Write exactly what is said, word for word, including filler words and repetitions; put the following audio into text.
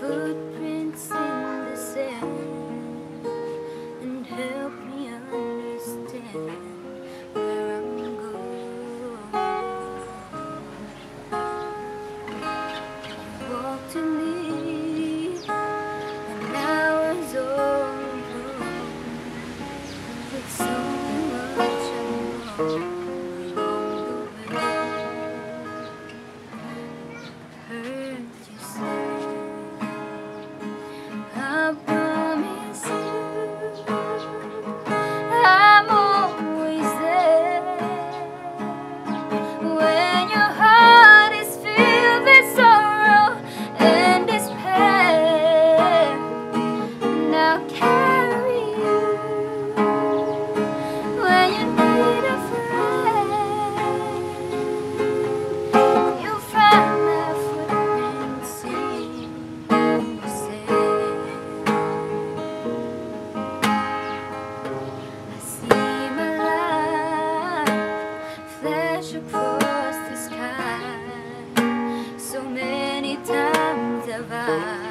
footprints in the sand and help me understand where I'm going. You walked to me when I was all alone, with so much unknown along the way. Heard you say, I promise you I'm always there. When your heart is filled with sorrow and despair, and I'll carry you. When you need a friend, you'll find my footprints in the sand. I see my light flash across the sky. So many times have I